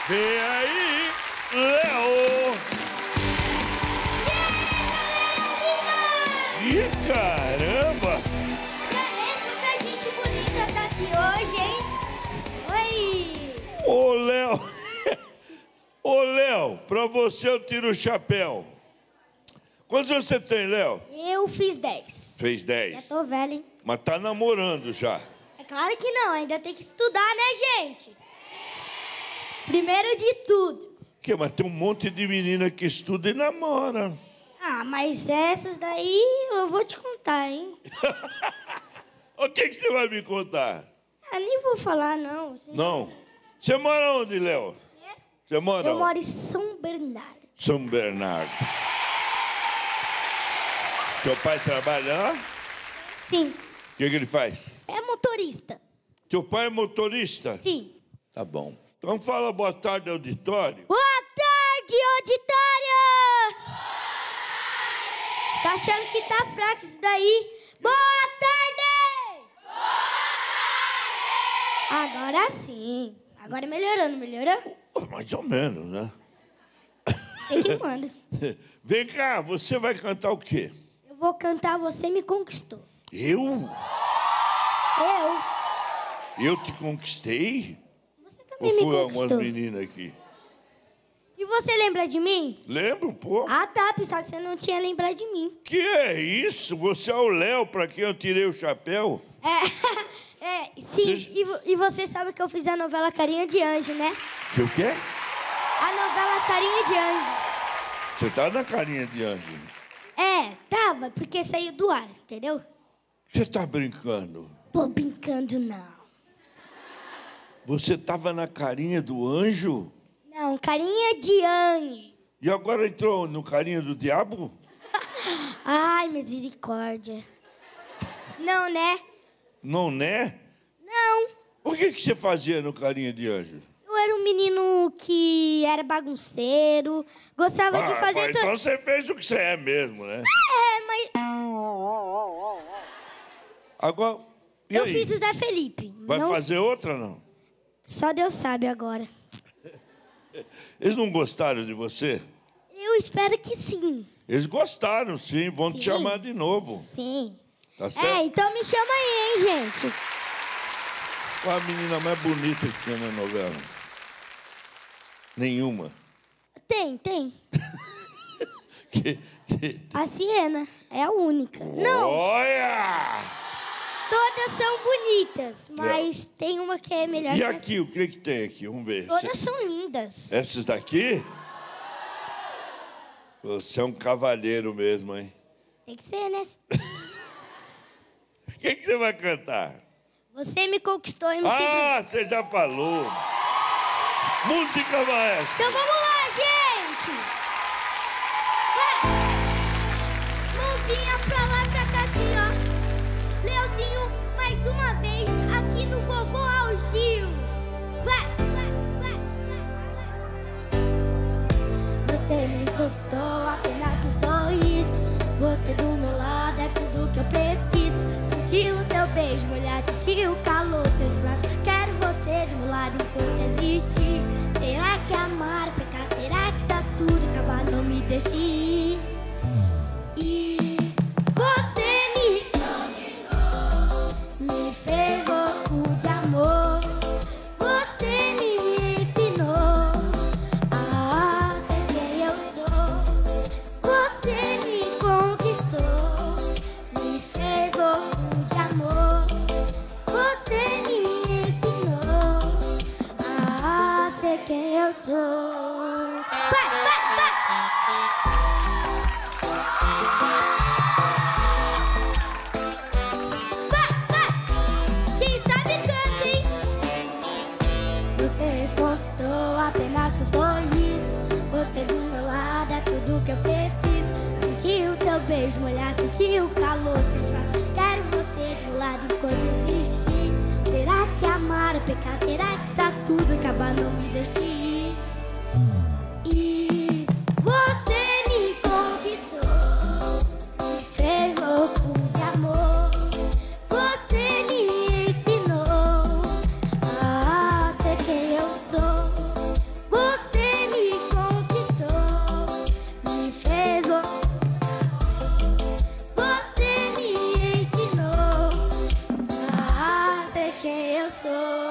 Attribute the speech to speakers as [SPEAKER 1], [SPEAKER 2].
[SPEAKER 1] Vem aí, Léo! Ih, caramba!
[SPEAKER 2] Quanta gente bonita tá aqui hoje, hein? Oi!
[SPEAKER 1] Ô, Léo! Ô, Léo, pra você eu tiro o chapéu. Quantos anos você tem, Léo?
[SPEAKER 2] Eu fiz 10.
[SPEAKER 1] Fez 10.
[SPEAKER 2] Já tô velho, hein?
[SPEAKER 1] Mas tá namorando já.
[SPEAKER 2] É claro que não, ainda tem que estudar, né, gente? Primeiro de tudo.
[SPEAKER 1] Que? Mas tem um monte de menina que estuda e namora.
[SPEAKER 2] Ah, mas essas daí eu vou te contar, hein?
[SPEAKER 1] O que você vai me contar?
[SPEAKER 2] Ah, nem vou falar, não. Assim.
[SPEAKER 1] Não. Você mora onde, Léo? Você mora
[SPEAKER 2] Eu
[SPEAKER 1] onde?
[SPEAKER 2] moro em São Bernardo.
[SPEAKER 1] São Bernardo. Teu pai trabalha lá?
[SPEAKER 2] Sim.
[SPEAKER 1] O que ele faz?
[SPEAKER 2] É motorista.
[SPEAKER 1] Teu pai é motorista?
[SPEAKER 2] Sim.
[SPEAKER 1] Tá bom. Então fala boa tarde, auditório.
[SPEAKER 2] Boa tarde, auditório! Tá achando que tá fraco isso daí? Boa tarde! Boa tarde! Agora sim. Agora melhorou, não melhorou?
[SPEAKER 1] Mais ou menos, né?
[SPEAKER 2] Sei que manda.
[SPEAKER 1] Vem cá, você vai cantar o quê?
[SPEAKER 2] Eu vou cantar Você Me Conquistou.
[SPEAKER 1] Eu?
[SPEAKER 2] Eu?
[SPEAKER 1] Eu te conquistei?
[SPEAKER 2] Você
[SPEAKER 1] Ou
[SPEAKER 2] também me
[SPEAKER 1] foi algumas
[SPEAKER 2] conquistou.
[SPEAKER 1] meninas aqui?
[SPEAKER 2] E você lembra de mim?
[SPEAKER 1] Lembro, pô.
[SPEAKER 2] Ah, tá. Pensava que você não tinha lembrado de mim.
[SPEAKER 1] Que é isso? Você é o Léo pra quem eu tirei o chapéu?
[SPEAKER 2] Sim.
[SPEAKER 1] Você-
[SPEAKER 2] E você sabe que eu fiz a novela Carinha de Anjo, né?
[SPEAKER 1] Que o quê?
[SPEAKER 2] A novela Carinha de Anjo.
[SPEAKER 1] Você tá na carinha de anjo.
[SPEAKER 2] Tava, porque saiu do ar, entendeu?
[SPEAKER 1] Você tá brincando?
[SPEAKER 2] Tô brincando, não.
[SPEAKER 1] Você tava na carinha do anjo?
[SPEAKER 2] Não, Carinha de Anjo.
[SPEAKER 1] E agora entrou no carinha do diabo?
[SPEAKER 2] Ai, misericórdia. Não, né?
[SPEAKER 1] Não, né?
[SPEAKER 2] Não.
[SPEAKER 1] O que você fazia no carinha de anjo?
[SPEAKER 2] Eu era um menino que era bagunceiro, gostava de fazer...
[SPEAKER 1] Então você fez o que você é mesmo, né?
[SPEAKER 2] Mas
[SPEAKER 1] Agora, e
[SPEAKER 2] eu
[SPEAKER 1] aí?
[SPEAKER 2] fiz o Zé Felipe.
[SPEAKER 1] Vai
[SPEAKER 2] Não-
[SPEAKER 1] fazer outra, não?
[SPEAKER 2] Só Deus sabe agora.
[SPEAKER 1] Eles não gostaram de você?
[SPEAKER 2] Eu espero que sim.
[SPEAKER 1] Eles gostaram, sim. Vão te
[SPEAKER 2] Sim.
[SPEAKER 1] chamar de novo.
[SPEAKER 2] Sim.
[SPEAKER 1] Tá certo?
[SPEAKER 2] Então me chama aí, hein, gente.
[SPEAKER 1] Qual a menina mais bonita que tinha na novela? Nenhuma.
[SPEAKER 2] Tem.
[SPEAKER 1] Que-
[SPEAKER 2] A Siena é a única. Não,
[SPEAKER 1] Olha!
[SPEAKER 2] todas são bonitas, mas tem uma que é melhor
[SPEAKER 1] E
[SPEAKER 2] que as-
[SPEAKER 1] aqui, o que tem aqui? Vamos ver.
[SPEAKER 2] Todas são lindas.
[SPEAKER 1] Essas daqui? Você é um cavalheiro mesmo, hein?
[SPEAKER 2] Tem que ser, né?
[SPEAKER 1] O que você vai cantar?
[SPEAKER 2] Você me conquistou, MC Bruno.
[SPEAKER 1] Ah, você já falou. Música maestra.
[SPEAKER 2] Então vamos lá, gente! Vai! Mãozinha pra lá, pra cá, assim, ó. Leozinho, mais uma vez, aqui no Vovô Algil. Vai! Você me conquistou apenas com um sorriso. Você do meu lado é tudo que eu preciso. Senti o teu beijo molhar, senti o calor dos seus braços. Quero você do meu lado enquanto existir. Será que amar é pecado? Será que tá tudo acabar? Não me deixe ir. E você me conquistou, me fez louco de amor. Você me ensinou a ser quem eu sou. Você me conquistou, me fez louco de amor. Você me ensinou a ser quem eu sou. Vai! Quem sabe canta, hein? Você conquistou apenas com um sorriso. Você do meu lado é tudo que eu preciso. Senti o teu beijo molhar, senti o calor dos teus braços. Quero você do meu lado enquanto existir. Será que amar é pecado? Será que tá tudo acabar? Não me deixe ir. E você me conquistou, me fez louco de amor. Você me ensinou a ser quem eu sou. sou.